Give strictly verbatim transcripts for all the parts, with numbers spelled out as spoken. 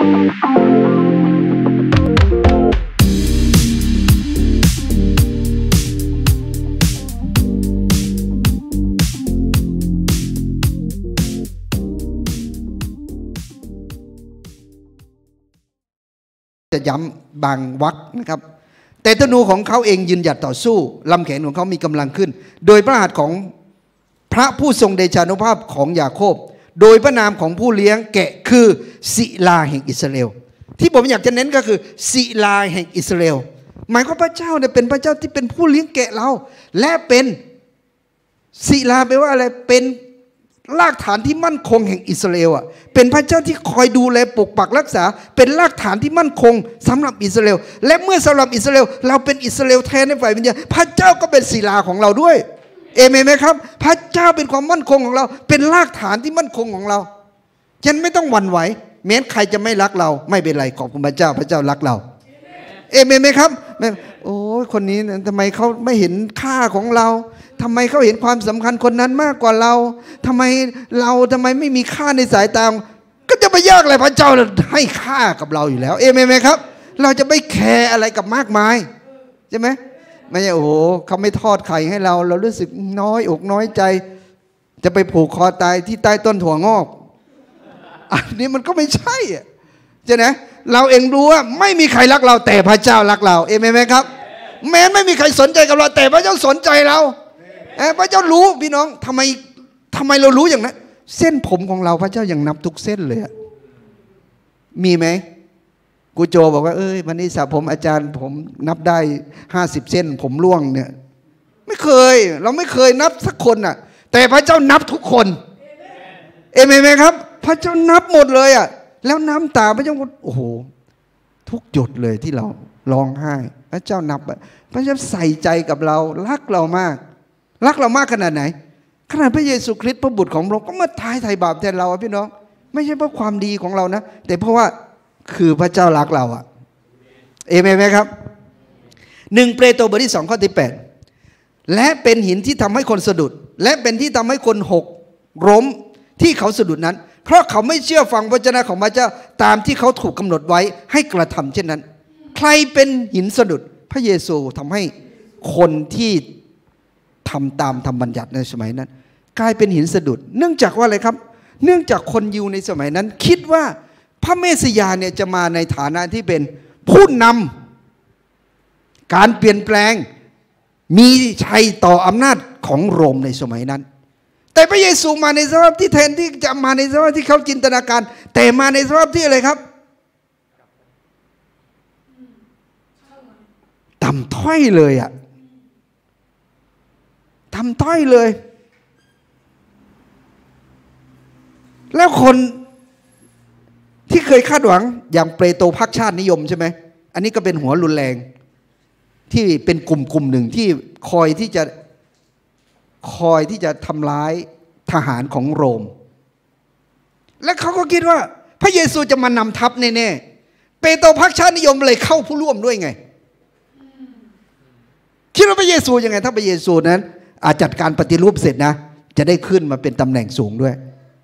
จะย้ำบางวรรคนะครับแต่ธนูของเขาเองยืนหยัดต่อสู้ลำแขนของเขามีกำลังขึ้นโดยพระหัตถ์ของพระผู้ทรงเดชานุภาพของยาโคบโดยพระนามของผู้เลี้ยงแกะคือศิลาแห่งอิสราเอลที่ผมอยากจะเน้นก็คือศิลาแห่งอิสราเอลหมายความพระเจ้าเนี่ยเป็นพระเจ้าที่เป็นผู้เลี้ยงแกะเราและเป็นศิลาแปลว่าอะไรเป็นรากฐานที่มั่นคงแห่งอิสราเอลอ่ะเป็นพระเจ้าที่คอยดูแลปกปักรักษาเป็นรากฐานที่มั่นคงสำหรับอิสราเอลและเมื่อสำหรับอิสราเอลเราเป็นอิสราเอลแท้ในฝ่ายวิญญาณพระเจ้าก็เป็นศิลาของเราด้วยเอเมนไหมครับพระเจ้าเป็นความมั่นคงของเราเป็นรากฐานที่มั่นคงของเราฉันไม่ต้องหวั่นไหวแม้ใครจะไม่รักเราไม่เป็นไรขอบคุณพระเจ้าพระเจ้ารักเราเอเมนไหมครับโอ้ยคนนี้ทำไมเขาไม่เห็นค่าของเราทำไมเขาเห็นความสำคัญคนนั้นมากกว่าเราทำไมเราทำไมไม่มีค่าในสายตาก็จะไปยากอะไรพระเจ้าให้ค่ากับเราอยู่แล้วเอเมนไหมครับเราจะไม่แคร์อะไรกับมากมายใช่ไหมไม่ใช่โอ้โหเขาไม่ทอดไข่ให้เราเรารู้สึกน้อยอกน้อยใจจะไปผูกคอตายที่ใต้ต้นถั่วงอกอันนี้มันก็ไม่ใช่ใช่ไหมเราเองรู้ว่าไม่มีใครรักเราแต่พระเจ้ารักเราเอเมนไหมครับแม้ไม่มีใครสนใจกับเราแต่พระเจ้าสนใจเราพระเจ้ารู้พี่น้องทำไมทำไมเรารู้อย่างนั้นเส้นผมของเราพระเจ้ายังนับทุกเส้นเลยมีไหมกูโจบอกว่าเอ้ยวันนี้สระผมอาจารย์ผมนับได้ห้าสิบเส้นผมร่วงเนี่ยไม่เคยเราไม่เคยนับสักคนอ่ะแต่พระเจ้านับทุกคนเอเมนไหมครับพระเจ้านับหมดเลยอ่ะแล้วน้ำตาพระเจ้าโอ้โหทุกหยดเลยที่เราร้องไห้พระเจ้านับพระเจ้าใส่ใจกับเรารักเรามากรักเรามากขนาดไหนขนาดพระเยซูคริสต์พระบุตรของเราก็มาตายไถ่บาปแทนเราพี่น้องไม่ใช่เพราะความดีของเรานะแต่เพราะว่าคือพระเจ้ารักเราอะเอเมนไหมครับหนึ่งเปโตรบทที่สองข้อที่แปดและเป็นหินที่ทำให้คนสะดุดและเป็นที่ทำให้คนหกล้มที่เขาสะดุดนั้นเพราะเขาไม่เชื่อฟังพระวจนะของพระเจ้าตามที่เขาถูกกำหนดไว้ให้กระทำเช่นนั้นใครเป็นหินสะดุดพระเยซูทำให้คนที่ทำตามธรรมบัญญัติในสมัยนั้นกลายเป็นหินสะดุดเนื่องจากว่าอะไรครับเนื่องจากคนยิวในสมัยนั้นคิดว่าพระเมสสิยาเนี่ยจะมาในฐานะที่เป็นผู้นำการเปลี่ยนแปลงมีชัยต่ออำนาจของโรมในสมัยนั้นแต่พระเยซูมาในสภาพที่แทนที่จะมาในสภาพที่เขาจินตนาการแต่มาในสภาพที่อะไรครับต่ำต้อยเลยอะทำต้อยเลยแล้วคนที่เคยคาดหวังอย่างเปโตรพรรคชาตินิยมใช่ไหมอันนี้ก็เป็นหัวรุนแรงที่เป็นกลุ่มกลุ่มหนึ่งที่คอยที่จะคอยที่จะทำร้ายทหารของโรมและเขาก็คิดว่าพระเยซูจะมานำทัพแน่ๆเปโตรพรรคชาตินิยมเลยเข้าผู้ร่วมด้วยไงคิดว่าพระเยซูยังไงถ้าพระเยซูนั้นอาจจัดการปฏิรูปเสร็จนะจะได้ขึ้นมาเป็นตำแหน่งสูงด้วย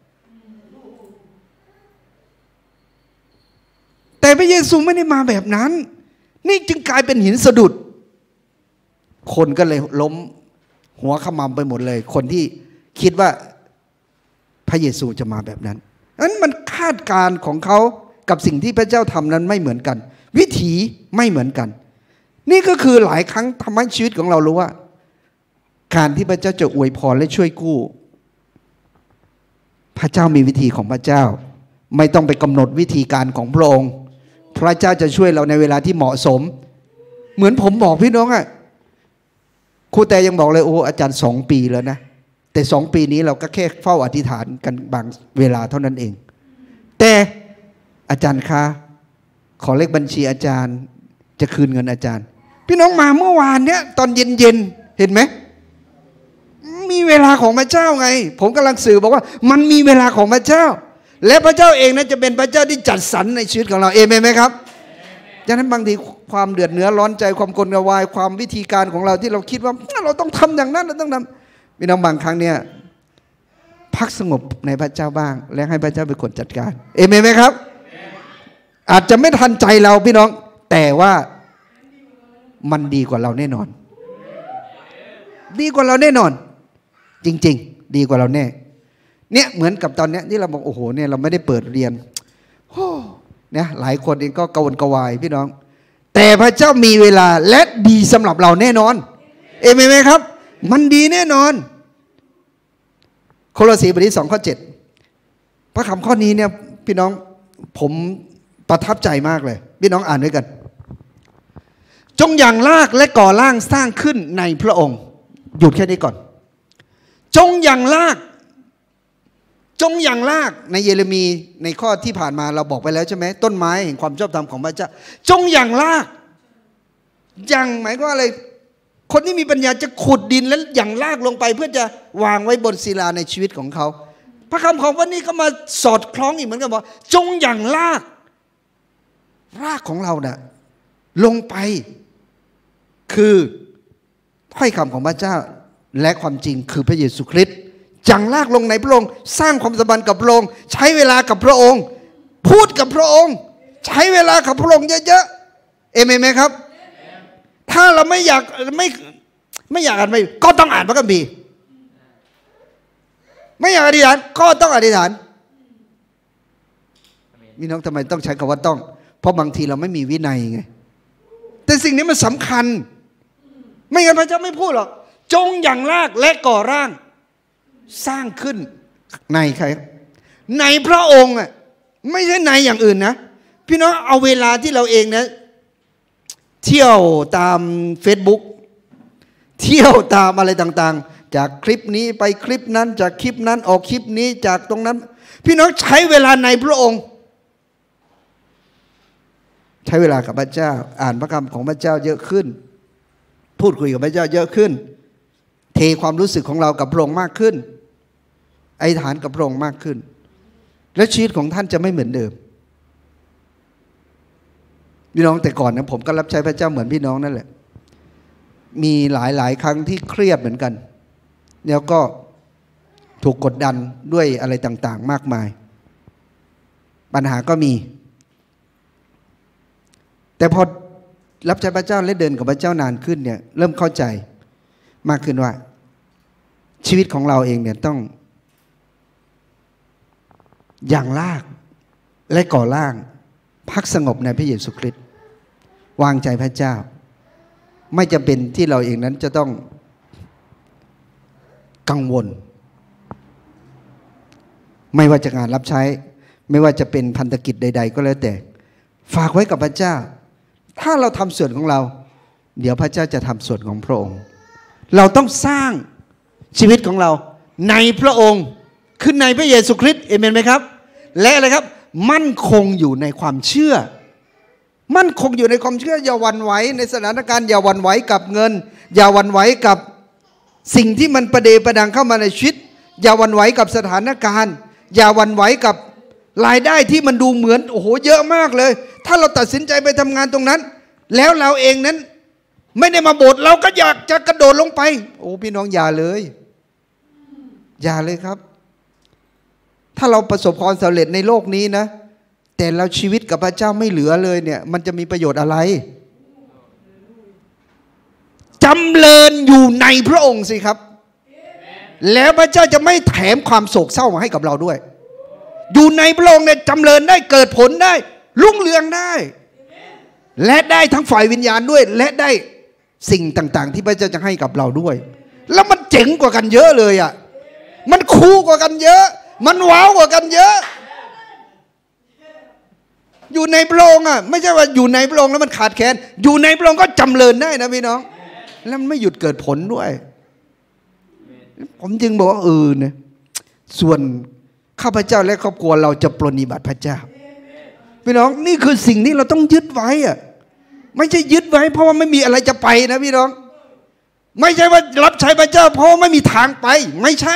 แต่พระเยซูไม่ได้มาแบบนั้นนี่จึงกลายเป็นหินสะดุดคนก็เลยล้มหัวขมำไปหมดเลยคนที่คิดว่าพระเยซูจะมาแบบนั้นนั้นมันคาดการณ์ของเขากับสิ่งที่พระเจ้าทำนั้นไม่เหมือนกันวิถีไม่เหมือนกันนี่ก็คือหลายครั้งทำให้ชีวิตของเรารู้ว่าการที่พระเจ้าจะอวยพรและช่วยกู้พระเจ้ามีวิธีของพระเจ้าไม่ต้องไปกำหนดวิธีการของพระองค์พระเจ้าจะช่วยเราในเวลาที่เหมาะสมเหมือนผมบอกพี่น้องอะครูแต่ยังบอกเลยโอ้อาจารย์สองปีแล้วนะแต่สองปีนี้เราก็แค่เฝ้าอธิษฐานกันบางเวลาเท่านั้นเองแต่อาจารย์คะขอเลขบัญชีอาจารย์จะคืนเงินอาจารย์พี่น้องมาเมื่อวานเนี้ยตอนเย็นๆเห็นไหมมีเวลาของพระเจ้าไงผมกำลังสื่อบอกว่ามันมีเวลาของพระเจ้าและพระเจ้าเองนั้นจะเป็นพระเจ้าที่จัดสรรในชีวิตของเราเอเมนไหมครับดังนั้นบางทีความเดือดเนื้อร้อนใจความกลวายความวิธีการของเราที่เราคิดว่าเราต้องทำอย่างนั้นเราต้องทำพี่น้องบางครั้งเนี่ยพักสงบในพระเจ้าบ้างและให้พระเจ้าเป็นคนจัดการเอเมนไหมครับอาจจะไม่ทันใจเราพี่น้องแต่ว่ามันดีกว่าเราแน่นอนดีกว่าเราแน่นอนจริงๆดีกว่าเราแน่เนี่ยเหมือนกับตอนเนี้ยที่เราบอกโอ้โหเนี่ยเราไม่ได้เปิดเรียนโอ้เนี่ยหลายคนเองก็กระวนกระวายพี่น้องแต่พระเจ้ามีเวลาและดีสำหรับเราแน่นอนเอเมนไหมครับมันดีแน่นอนโคโลสีบทที่สองข้อเจ็ดพระคำข้อนี้เนี่ยพี่น้องผมประทับใจมากเลยพี่น้องอ่านด้วยกันจงอย่างรากและก่อร่างสร้างขึ้นในพระองค์หยุดแค่นี้ก่อนจงอย่างรากจงอย่างรากในเยเรมีในข้อที่ผ่านมาเราบอกไปแล้วใช่ไหมต้นไม้แห่งความชอบธรรมของพระเจ้าจงอย่างรากอย่างหมายก็อะไรคนที่มีปัญญาจะขุดดินแล้วอย่างรากลงไปเพื่อจะวางไว้บนศิลาในชีวิตของเขาพระคำของพระนี้ก็มาสอดคล้องอีกเหมือนกันบอกจงอย่างรากรากของเราเนี่ยลงไปคือถ้อยคำของพระเจ้าและความจริงคือพระเยซูคริสต์จังลากลงในพระองค์สร้างความสัมพันธ์กับพระองค์ใช้เวลากับพระองค์พูดกับพระองค์ใช้เวลากับพระองค์เยอะๆเอเมนไหมครับถ้าเราไม่อยากไม่ไม่อยากอ่านไม่ก็ต้องอ่านพระคัมภีร์ไม่อยากอธิษฐานก็ต้องอธิษฐานพี่น้องทำไมต้องใช้คำว่าต้องเพราะบางทีเราไม่มีวินัยไงแต่สิ่งนี้มันสำคัญไม่งั้นพระเจ้าไม่พูดหรอกจงอย่างรากและก่อร่างสร้างขึ้นในใครในพระองค์อ่ะไม่ใช่ในอย่างอื่นนะพี่น้องเอาเวลาที่เราเองนะเที่ยวตาม Facebook เที่ยวตามอะไรต่างๆจากคลิปนี้ไปคลิปนั้นจากคลิปนั้นออกคลิปนี้จากตรงนั้นพี่น้องใช้เวลาในพระองค์ใช้เวลากับพระเจ้าอ่านพระคำของพระเจ้าเยอะขึ้นพูดคุยกับพระเจ้าเยอะขึ้นเทความรู้สึกของเรากับพระองค์มากขึ้นอธิษฐานกับพระองค์มากขึ้นและชีวิตของท่านจะไม่เหมือนเดิมพี่น้องแต่ก่อนนะผมก็รับใช้พระเจ้าเหมือนพี่น้องนั่นแหละมีหลายหลายครั้งที่เครียดเหมือนกันแล้วก็ถูกกดดันด้วยอะไรต่างๆมากมายปัญหาก็มีแต่พอรับใช้พระเจ้าและเดินกับพระเจ้านานขึ้นเนี่ยเริ่มเข้าใจมากขึ้นว่าชีวิตของเราเองเนี่ยต้องอย่างรากและก่อร่างพักสงบในพระเยซูคริสต์วางใจพระเจ้าไม่จำเป็นที่เราเองนั้นจะต้องกังวลไม่ว่าจะงานรับใช้ไม่ว่าจะเป็นพันธกิจใดๆก็แล้วแต่ฝากไว้กับพระเจ้าถ้าเราทำส่วนของเราเดี๋ยวพระเจ้าจะทำส่วนของพระองค์เราต้องสร้างชีวิตของเราในพระองค์คือในพระเยซูคริสต์เอเมนไหมครับและอะไรครับมั่นคงอยู่ในความเชื่อมั่นคงอยู่ในความเชื่ออย่าหวั่นไหวในสถานการณ์อย่าหวั่นไหวกับเงินอย่าหวั่นไหวกับสิ่งที่มันประเดประดังเข้ามาในชีวิตอย่าหวั่นไหวกับสถานการณ์อย่าหวั่นไหวกับรายได้ที่มันดูเหมือนโอ้โหเยอะมากเลยถ้าเราตัดสินใจไปทำงานตรงนั้นแล้วเราเองนั้นไม่ได้มาโบสถ์เราก็อยากจะกระโดดลงไปโอ้พี่น้องอย่าเลยอย่าเลยครับถ้าเราประสบความสำเร็จในโลกนี้นะแต่เราชีวิตกับพระเจ้าไม่เหลือเลยเนี่ยมันจะมีประโยชน์อะไรจำเริญอยู่ในพระองค์สิครับแล้วพระเจ้าจะไม่แถมความโศกเศร้ามาให้กับเราด้วยอยู่ในพระองค์เนี่ยจำเริญได้เกิดผลได้รุ่งเรืองได้และได้ทั้งฝ่ายวิญญาณด้วยและได้สิ่งต่างๆที่พระเจ้าจะให้กับเราด้วยแล้วมันเจ๋งกว่ากันเยอะเลยอ่ะมันคูลกว่ากันเยอะมันว้าวกว่ากันเยอะอยู่ในพระองค์อ่ะไม่ใช่ว่าอยู่ในพระองค์แล้วมันขาดแคลนอยู่ในพระองค์ก็จำเริญได้นะพี่น้องแล้วมันไม่หยุดเกิดผลด้วยผมจึงบอกว่าเออเนี่ยส่วนข้าพเจ้าและครอบครัวเราจะปรนนิบัติพระเจ้าพี่น้องนี่คือสิ่งที่เราต้องยึดไว้อ่ะไม่ใช่ยึดไว้เพราะว่าไม่มีอะไรจะไปนะพี่น้องไม่ใช่ว่ารับใช้พระเจ้าเพราะไม่มีทางไปไม่ใช่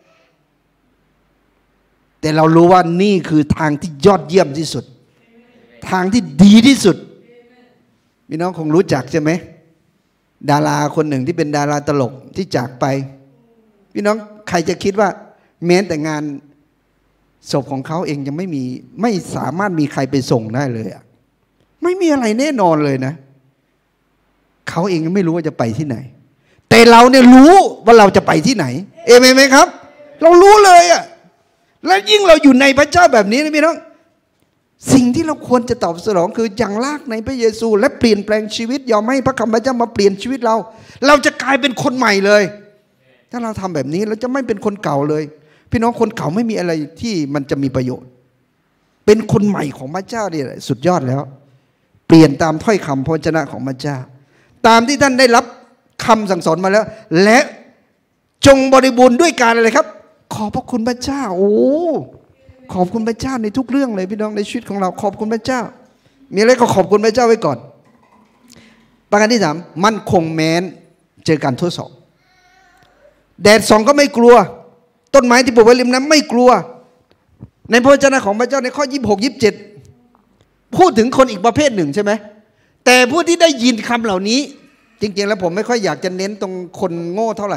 แต่เรารู้ว่านี่คือทางที่ยอดเยี่ยมที่สุดทางที่ดีที่สุดพี่น้องคงรู้จักใช่ไหมดาราคนหนึ่งที่เป็นดาราตลกที่จากไปพี่น้องใครจะคิดว่าแม้แต่งานศพของเขาเองยังไม่มีไม่สามารถมีใครไปส่งได้เลยอะไม่มีอะไรแน่นอนเลยนะเขาเองยังไม่รู้ว่าจะไปที่ไหนแต่เราเนี่ยรู้ว่าเราจะไปที่ไหนเอเมนไหมครับเรารู้เลยอะแล้วยิ่งเราอยู่ในพระเจ้าแบบนี้นะพี่น้องสิ่งที่เราควรจะตอบสนองคืออย่างรากในพระเยซูและเปลี่ยนแปลงชีวิตยอมให้พระคำพระเจ้ามาเปลี่ยนชีวิตเราเราจะกลายเป็นคนใหม่เลยถ้าเราทำแบบนี้เราจะไม่เป็นคนเก่าเลยพี่น้องคนเก่าไม่มีอะไรที่มันจะมีประโยชน์เป็นคนใหม่ของพระเจ้าเนี่ยสุดยอดแล้วเปลี่ยนตามถ้อยคำพระวจนะของพระเจ้าตามที่ท่านได้รับคำสั่งสอนมาแล้วและจงบริบูรณ์ด้วยการอะไรครับขอบพระคุณพระเจ้าโอ้ขอบคุณพระเจ้าในทุกเรื่องเลยพี่น้องในชีวิตของเราขอบคุณพระเจ้ามีอะไรก็ขอบคุณพระเจ้าไว้ก่อนประการที่สามมั่นคงแม้นเจอการทดสอบแดดส่องก็ไม่กลัวต้นไม้ที่ปลูกไว้ริมน้ำไม่กลัวในพระวจนะของพระเจ้าในข้อยี่สิบหก ยี่สิบเจ็ดพูดถึงคนอีกประเภทหนึ่งใช่ไหมแต่ผู้ที่ได้ยินคำเหล่านี้จริงๆแล้วผมไม่ค่อยอยากจะเน้นตรงคนโง่เท่าไหร่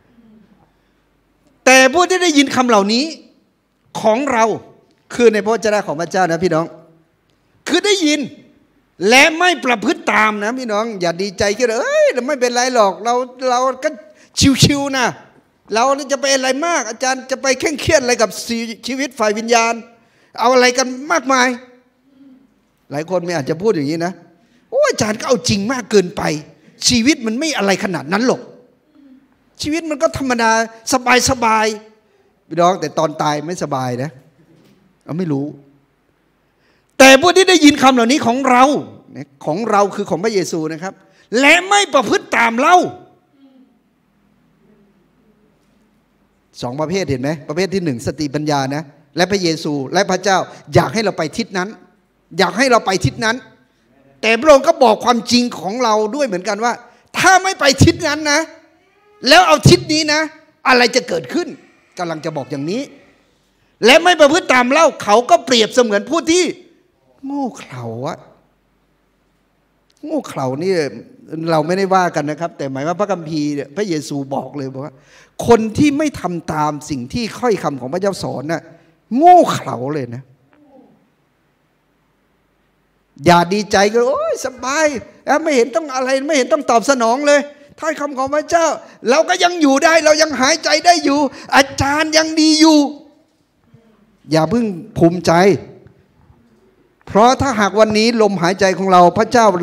แต่ผู้ที่ได้ยินคำเหล่านี้ของเราคือในพระวจนะของพระเจ้านะพี่น้องคือได้ยินและไม่ประพฤติตามนะพี่น้องอย่าดีใจแค่เอ้ยไม่เป็นไรหรอกเราเราก็ชิวๆนะเราจะไปอะไรมากอาจารย์จะไปเคร่งเครียดอะไรกับชีวิตฝ่ายวิญญาณเอาอะไรกันมากมายหลายคนไม่อาจจะพูดอย่างนี้นะโอ้อาจารย์ก็เอาจริงมากเกินไปชีวิตมันไม่อะไรขนาดนั้นหรอกชีวิตมันก็ธรรมดาสบายสบายพี่น้องแต่ตอนตายไม่สบายนะเราไม่รู้แต่พวกที่ได้ยินคำเหล่านี้ของเราของเราคือของพระเยซูนะครับและไม่ประพฤติตามเราสองประเภทเห็นไหมประเภทที่หนึ่งสติปัญญานะและพระเยซูและพระเจ้าอยากให้เราไปทิศนั้นอยากให้เราไปทิศนั้นแต่พระองค์ก็บอกความจริงของเราด้วยเหมือนกันว่าถ้าไม่ไปทิศนั้นนะแล้วเอาทิศนี้นะอะไรจะเกิดขึ้นกำลังจะบอกอย่างนี้และไม่ประพฤติตามเล่าเขาก็เปรียบเสมือนผู้ที่โง่เขลาอะโง่เขลานี่เราไม่ได้ว่ากันนะครับแต่หมายว่าพระคัมภีร์พระเยซูบอกเลยบอกว่าคนที่ไม่ทำตามสิ่งที่ค่อยคำของพระเจ้าสอนน่ะโง่เขลาเลยนะอย่าดีใจก็โอ้ยสบายไม่เห็นต้องอะไรไม่เห็นต้องตอบสนองเลยถ้อยคำของพระเจ้าเราก็ยังอยู่ได้เรายังหายใจได้อยู่อาจารย์ยังดีอยู่อย่าเพิ่งภูมิใจเพราะถ้าหากวันนี้ลมหายใจของเราพระเจ้า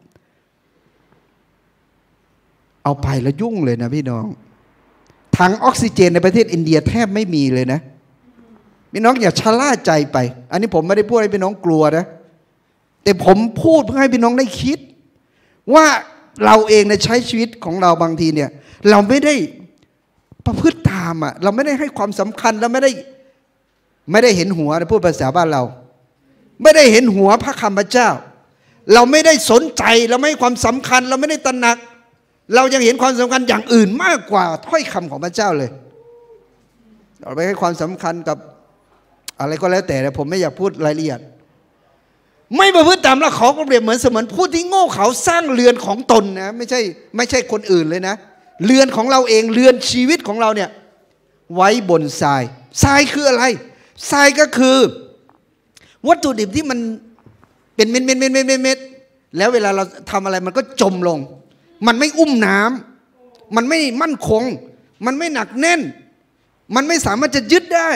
เอาไปแล้วยุ่งเลยนะพี่น้องถังออกซิเจนในประเทศอินเดียแทบไม่มีเลยนะพี่น้องอย่าชะล่าใจไปอันนี้ผมไม่ได้พูดให้พี่น้องกลัวนะแต่ผมพูดเพื่อให้พี่น้องได้คิดว่าเราเองในใช้ชีวิตของเราบางทีเนี่ยเราไม่ได้ประพฤติตามอ่ะเราไม่ได้ให้ความสำคัญเราไม่ได้ไม่ได้เห็นหัวนะพูดภาษาบ้านเราไม่ได้เห็นหัวพระคำพระเจ้าเราไม่ได้สนใจเราไม่ให้ความสำคัญเราไม่ได้ตระหนักเรายังเห็นความสำคัญอย่างอื่นมากกว่าถ้อยคำของพระเจ้าเลยเราไม่ให้ความสำคัญกับอะไรก็แล้วแต่ผมไม่อยากพูดรายละเอียดไม่ประพฤติตามแล้วเขาก็เปรียบเหมือนเสมือนผู้ที่โง่เขลาสร้างเรือนของตนนะไม่ใช่ไม่ใช่คนอื่นเลยนะเรือนของเราเองเรือนชีวิตของเราเนี่ยไว้บนทรายทรายคืออะไรทรายก็คือวัตถุดิบที่มันเป็นเม็ดเม็ดเม็ดเม็ดเม็ดแล้วเวลาเราทำอะไรมันก็จมลงมันไม่อุ้มน้ำมันไม่มั่นคงมันไม่หนักแน่นมันไม่สามารถจะยึดได้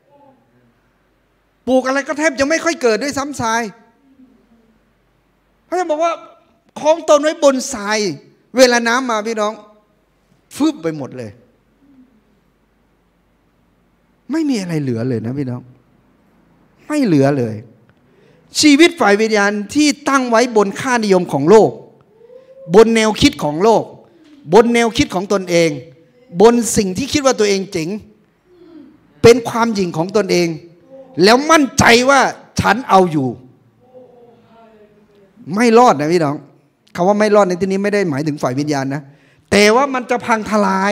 ปลูกอะไรก็แทบจะไม่ค่อยเกิดด้วยซ้ำทรายเขาจะบอกว่าคล้องตนไว้บนทรายเวลาน้ำมาพี่น้องฟืบไปหมดเลยไม่มีอะไรเหลือเลยนะพี่น้องไม่เหลือเลยชีวิตฝ่ายวิญญาณที่ตั้งไว้บนค่านิยมของโลกบนแนวคิดของโลกบนแนวคิดของตนเองบนสิ่งที่คิดว่าตัวเองเจ๋งเป็นความหยิ่งของตนเองแล้วมั่นใจว่าฉันเอาอยู่ไม่รอดนะพี่น้องคำว่าไม่รอดในที่นี้ไม่ได้หมายถึงฝ่ายวิญญาณนะแต่ว่ามันจะพังทลาย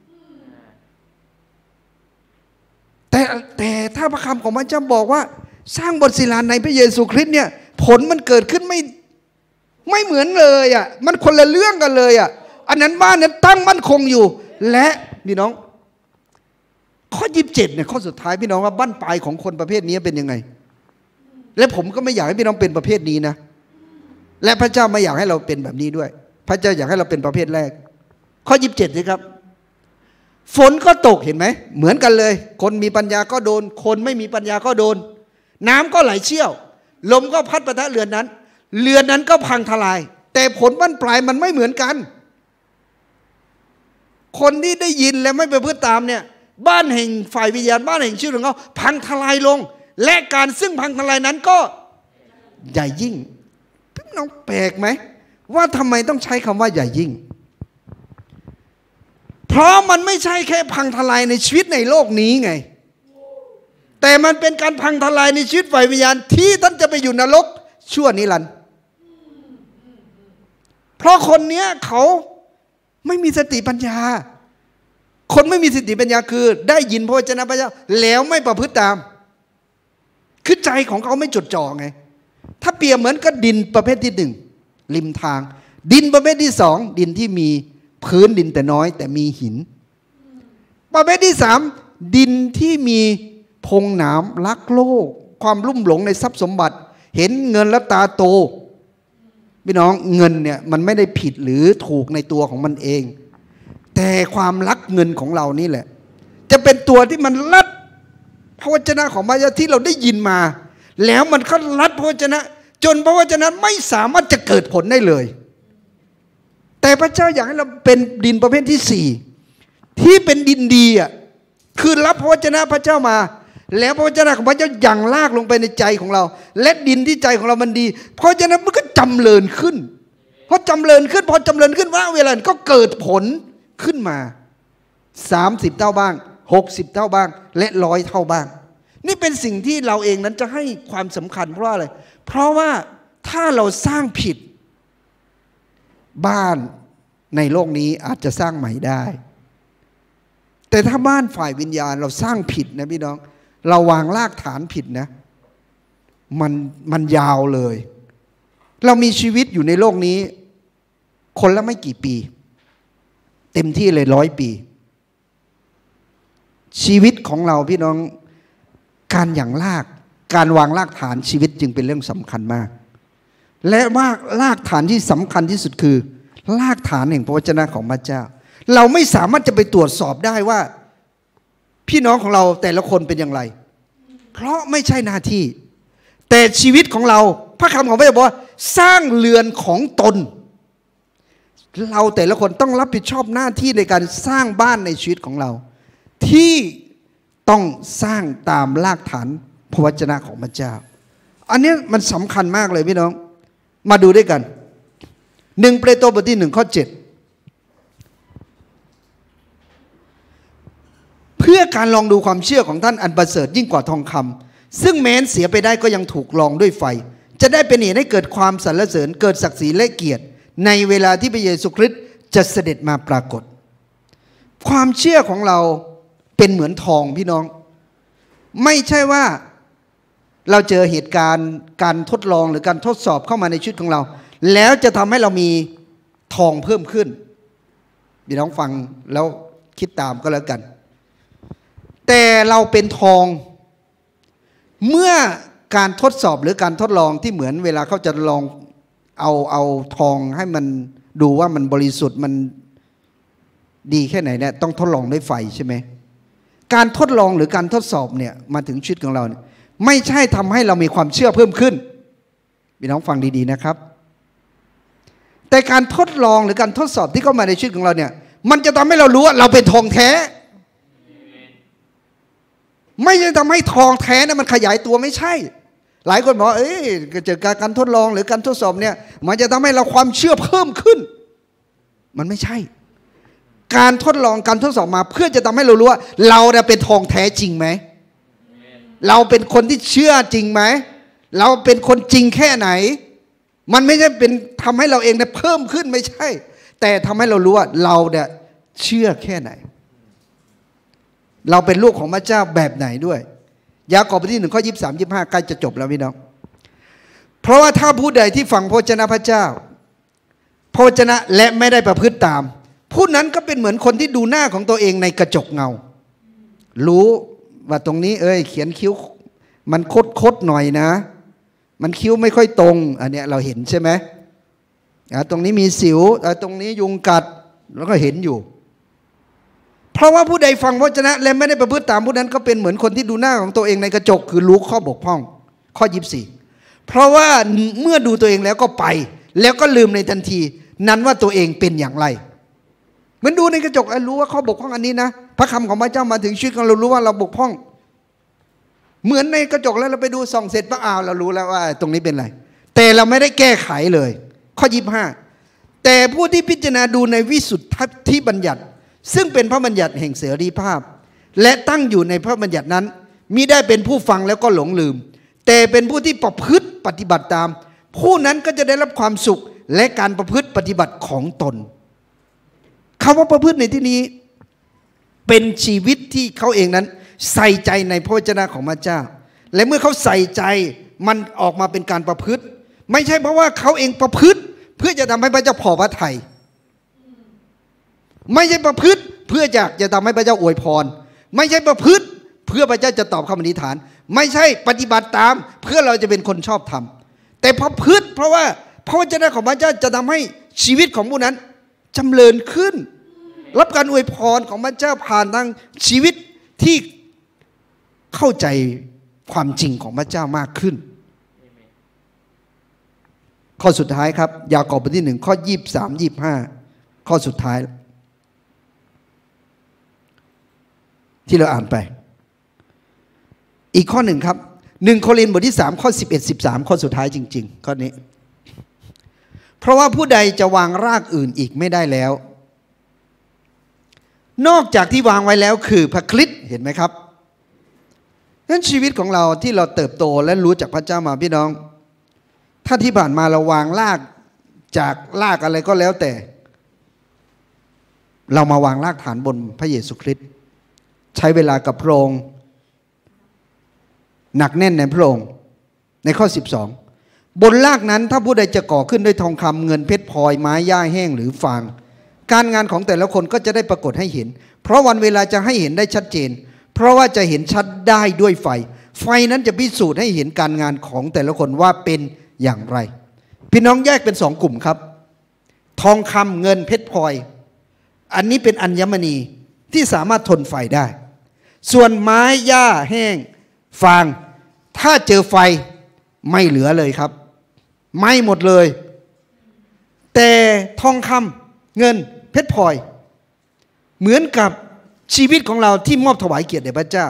แต่แต่ถ้าพระคำของพระเจ้าบอกว่าสร้างบทศิลาในพระเยซูคริสต์เนี่ยผลมันเกิดขึ้นไม่ไม่เหมือนเลยอ่ะมันคนละเรื่องกันเลยอ่ะอันนั้นบ้านนั้นตั้งมั่นคงอยู่และพี่น้องข้อยี่สิบเจ็ดเนี่ยข้อสุดท้ายพี่น้องว่าบั้นปลายของคนประเภทนี้เป็นยังไงและผมก็ไม่อยากให้พี่น้องเป็นประเภทนี้นะและพระเจ้าไม่อยากให้เราเป็นแบบนี้ด้วยพระเจ้าอยากให้เราเป็นประเภทแรกข้อยี่สิบเจ็ดสิครับฝนก็ตกเห็นไหมเหมือนกันเลยคนมีปัญญาก็โดนคนไม่มีปัญญาก็โดนน้ำก็ไหลเชี่ยวลมก็พัดปะทะเรือนนั้นเรือนนั้นก็พังทลายแต่ผลบั้นปลายมันไม่เหมือนกันคนที่ได้ยินและไม่ประพฤติตามเนี่ยบ้านแห่งฝ่ายวิญญาณบ้านแห่งชีวิตของเขาพังทลายลงและการซึ่งพังทลายนั้นก็ใหญ่ยิ่งพี่น้องแปลกไหมว่าทำไมต้องใช้คำว่าใหญ่ยิ่งเพราะมันไม่ใช่แค่พังทลายในชีวิตในโลกนี้ไงแต่มันเป็นการพังทลายในชีวิตฝ่ายวิญญาณที่ท่านจะไปอยู่นรกชั่วนิรันดร์เพราะคนเนี้ยเขาไม่มีสติปัญญาคนไม่มีสติปัญญาคือได้ยินพระวจนะพระเจ้าแล้วไม่ประพฤติตามคือใจของเขาไม่จดจ่อไงถ้าเปรียบเหมือนกับดินประเภทที่หนึ่งริมทางดินประเภทที่สองดินที่มีพื้นดินแต่น้อยแต่มีหินประเภทที่สามดินที่มีพงหนามรักโลกความลุ่มหลงในทรัพย์สมบัติเห็นเงินแล้วตาโตพี่น้องเงินเนี่ยมันไม่ได้ผิดหรือถูกในตัวของมันเองแต่ความรักเงินของเรานี่แหละจะเป็นตัวที่มันลัดพระวจนะของพระเจ้าที่เราได้ยินมาแล้วมันก็ลัดพระวจนะจนพระวจนะไม่สามารถจะเกิดผลได้เลยแต่พระเจ้าอยากให้เราเป็นดินประเภทที่สี่ที่เป็นดินดีอ่ะคือรับพระวจนะพระเจ้ามาแล้วพระวจนะของพระเจ้าอย่างลากลงไปในใจของเราและดินที่ใจของเรามันดีเพราะฉะนั้นมันก็จำเริญขึ้นพอจำเริญขึ้นพอจำเริญขึ้นว่าเวลาก็เกิดผลขึ้นมาสามสิบเท่าบ้างหกสิบเท่าบ้างและร้อยเท่าบ้างนี่เป็นสิ่งที่เราเองนั้นจะให้ความสำคัญเพราะอะไรเพราะว่าถ้าเราสร้างผิดบ้านในโลกนี้อาจจะสร้างใหม่ได้แต่ถ้าบ้านฝ่ายวิญญาณเราสร้างผิดนะพี่น้องเราวางรากฐานผิดนะมันมันยาวเลยเรามีชีวิตอยู่ในโลกนี้คนละไม่กี่ปีเต็มที่เลยร้อยปีชีวิตของเราพี่น้องการอย่างรากการวางรากฐานชีวิตจึงเป็นเรื่องสำคัญมากและว่ารากฐานที่สำคัญที่สุดคือรากฐานแห่งพระวจนะของพระเจ้าเราไม่สามารถจะไปตรวจสอบได้ว่าพี่น้องของเราแต่ละคนเป็นอย่างไรเพราะไม่ใช่หน้าที่แต่ชีวิตของเราพระคำของพระเจ้าบอกว่าสร้างเรือนของตนเราแต่ละคนต้องรับผิดชอบหน้าที่ในการสร้างบ้านในชีวิตของเราที่ต้องสร้างตามรากฐานพระวจนะของพระเจ้าอันนี้มันสำคัญมากเลยพี่น้องมาดูด้วยกันหนึ่งเปโตรบทที่หนึ่งข้อเจ็ดเพื่อการลองดูความเชื่อของท่านอันประเสริฐยิ่งกว่าทองคำซึ่งแม้นเสียไปได้ก็ยังถูกลองด้วยไฟจะได้เป็นเหตุให้เกิดความสรรเสริญเกิดศักดิ์ศรีและเกียรติในเวลาที่พระเยซูคริสต์จะเสด็จมาปรากฏความเชื่อของเราเป็นเหมือนทองพี่น้องไม่ใช่ว่าเราเจอเหตุการณ์การทดลองหรือการทดสอบเข้ามาในชีวิตของเราแล้วจะทำให้เรามีทองเพิ่มขึ้นพี่น้องฟังแล้วคิดตามก็แล้วกันแต่เราเป็นทองเมื่อการทดสอบหรือการทดลองที่เหมือนเวลาเขาจะลองเอาเอาทองให้มันดูว่ามันบริสุทธิ์มันดีแค่ไหนเนี่ยต้องทดลองด้วยไฟใช่ไหมการทดลองหรือการทดสอบเนี่ยมาถึงชีวิตของเราเนี่ยไม่ใช่ทำให้เรามีความเชื่อเพิ่มขึ้นพี่น้องฟังดีๆนะครับแต่การทดลองหรือการทดสอบที่เข้ามาในชีวิตของเราเนี่ยมันจะทำให้เรารู้ว่าเราเป็นทองแท้ไม่ใช่ทำให้ทองแท้นะมันขยายตัวไม่ใช่หลายคนบอกเอ้ยเจอการทดลองหรือการทดสอบเนี่ยมันจะทำให้เราความเชื่อเพิ่มขึ้นมันไม่ใช่การทดลองการทดสอบมาเพื่อจะทำให้เรารู้ว่าเราเนี่ยเป็นทองแท้จริงไหมเราเป็นคนที่เชื่อจริงไหมเราเป็นคนจริงแค่ไหนมันไม่ใช่เป็นทำให้เราเองเนี่ยเพิ่มขึ้นไม่ใช่แต่ทำให้เรารู้ว่าเราเนี่ยเชื่อแค่ไหนเราเป็นลูกของพระเจ้าแบบไหนด้วยยากอบบทที่หนึ่งข้อยี่สิบสามยี่สิบห้าใกล้จะจบแล้วพี่น้องเพราะว่าถ้าผู้ใดที่ฟังพระวจนะพระเจ้าพระวจนะและไม่ได้ประพฤติตามผู้นั้นก็เป็นเหมือนคนที่ดูหน้าของตัวเองในกระจกเงารู้ว่าตรงนี้เอ้ยเขียนคิ้วมันคดคดหน่อยนะมันคิ้วไม่ค่อยตรงอันเนี้ยเราเห็นใช่ไหมตรงนี้มีสิวตรงนี้ยุงกัดแล้วก็เห็นอยู่เพราะว่าผู้ใดฟังพระวจนะและไม่ได้ประพฤติตามผู้นั้นก็เป็นเหมือนคนที่ดูหน้าของตัวเองในกระจกคือรู้ข้อบกพร่องข้อยี่สิบสี่เพราะว่าเมื่อดูตัวเองแล้วก็ไปแล้วก็ลืมในทันทีนั้นว่าตัวเองเป็นอย่างไรเหมือนดูในกระจกรู้ว่าข้อบกพร่องอันนี้นะพระคำของพระเจ้ามาถึงชีวิตของเรารู้ว่าเราบกพร่องเหมือนในกระจกแล้วเราไปดูส่องเสร็จปั๊บอ้าวเรารู้แล้วว่าตรงนี้เป็นอะไรแต่เราไม่ได้แก้ไขเลยข้อยี่สิบห้าแต่ผู้ที่พิจารณาดูในวิสุทธิบัญญัติซึ่งเป็นพระบัญญัติแห่งเสรีภาพและตั้งอยู่ในพระบัญญัตินั้นมิได้เป็นผู้ฟังแล้วก็หลงลืมแต่เป็นผู้ที่ประพฤติปฏิบัติตามผู้นั้นก็จะได้รับความสุขและการประพฤติปฏิบัติของตนคำว่าประพฤติในที่นี้เป็นชีวิตที่เขาเองนั้นใส่ใจในพระวจนะของพระเจ้าและเมื่อเขาใส่ใจมันออกมาเป็นการประพฤติไม่ใช่เพราะว่าเขาเองประพฤติเพื่อจะทำให้พระเจ้าพอพระทัยไม่ใช่ประพฤติเพื่ออยากจะทำให้พระเจ้าอวยพรไม่ใช่ประพฤติเพื่อพระเจ้าจะตอบคำอธิษฐานไม่ใช่ปฏิบัติตามเพื่อเราจะเป็นคนชอบธรรมแต่ประพฤติเพราะว่าพระวจนะของพระเจ้าจะทำให้ชีวิตของผู้นั้นจำเริญขึ้นรับการอวยพรของพระเจ้าผ่านทางชีวิตที่เข้าใจความจริงของพระเจ้ามากขึ้นข้อสุดท้ายครับยากอบบทที่หนึ่งข้อยี่สิบสามยี่สิบห้าข้อสุดท้ายที่เราอ่านไปอีกข้อหนึ่งครับหนึ่งโครินธ์บทที่สามข้อสิบเอ็ดสิบสามข้อสุดท้ายจริงๆข้อนี้เพราะว่าผู้ใดจะวางรากอื่นอีกไม่ได้แล้วนอกจากที่วางไว้แล้วคือพระคริสต์เห็นไหมครับนั้นชีวิตของเราที่เราเติบโตและรู้จักพระเจ้ามาพี่น้องถ้าที่ผ่านมาเราวางรากจากรากอะไรก็แล้วแต่เรามาวางรากฐานบนพระเยซูคริสต์ใช้เวลากับพระองค์หนักแน่นในพระองค์ในข้อสิบสองบนรากนั้นถ้าผู้ใดจะก่อขึ้นด้วยทองคำเงินเพชรพลอยไม้หญ้าแห้งหรือฟางการงานของแต่ละคนก็จะได้ปรากฏให้เห็นเพราะวันเวลาจะให้เห็นได้ชัดเจนเพราะว่าจะเห็นชัดได้ด้วยไฟไฟนั้นจะพิสูจน์ให้เห็นการงานของแต่ละคนว่าเป็นอย่างไรพี่น้องแยกเป็นสองกลุ่มครับทองคำเงินเพชรพลอยอันนี้เป็นอัญมณีที่สามารถทนไฟได้ส่วนไม้หญ้าแห้งฟางถ้าเจอไฟไม่เหลือเลยครับไหม้หมดเลยแต่ทองคำเงินเพชรพลอยเหมือนกับชีวิตของเราที่มอบถวายเกียรติแด่พระเจ้า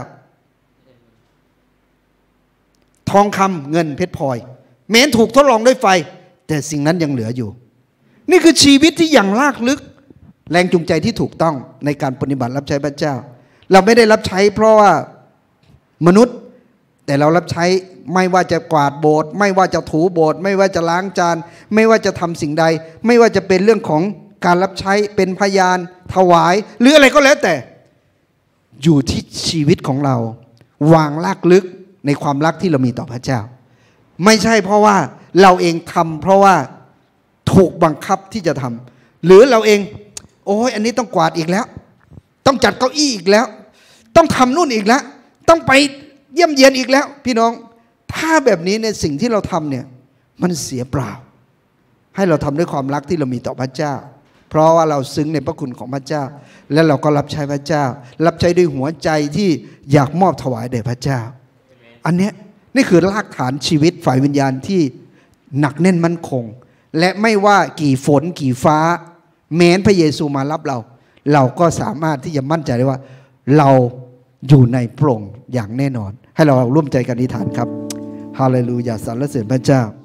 ทองคำเงินเพชรพลอยแม้ถูกทดลองด้วยไฟแต่สิ่งนั้นยังเหลืออยู่นี่คือชีวิตที่อย่างลากลึกแรงจูงใจที่ถูกต้องในการปฏิบัติรับใช้พระเจ้าเราไม่ได้รับใช้เพราะว่ามนุษย์แต่เรารับใช้ไม่ว่าจะกวาดโบสถ์ไม่ว่าจะถูโบสถ์ไม่ว่าจะล้างจานไม่ว่าจะทำสิ่งใดไม่ว่าจะเป็นเรื่องของการรับใช้เป็นพยานถวายหรืออะไรก็แล้วแต่อยู่ที่ชีวิตของเราวางรากลึกในความรักที่เรามีต่อพระเจ้าไม่ใช่เพราะว่าเราเองทำเพราะว่าถูกบังคับที่จะทำหรือเราเองโอ้ยอันนี้ต้องกวาดอีกแล้วต้องจัดเก้าอี้อีกแล้วต้องทำนู่นอีกแล้วต้องไปเยี่ยมเยียนอีกแล้วพี่น้องถ้าแบบนี้ในสิ่งที่เราทำเนี่ยมันเสียเปล่าให้เราทำด้วยความรักที่เรามีต่อพระเจ้าเพราะว่าเราซึ้งในพระคุณของพระเจ้าและเราก็รับใช้พระเจ้ารับใช้ด้วยหัวใจที่อยากมอบถวายแด่พระเจ้าอันเนี้ยนี่คือรากฐานชีวิตฝ่ายวิญญาณที่หนักแน่นมั่นคงและไม่ว่ากี่ฝนกี่ฟ้าแม้นพระเยซูมารับเราเราก็สามารถที่จะมั่นใจได้ว่าเราอยู่ในพระองค์อย่างแน่นอนให้เราร่วมใจกันอธิษฐานครับฮาเลลูยาสรรเสริญพระเจ้า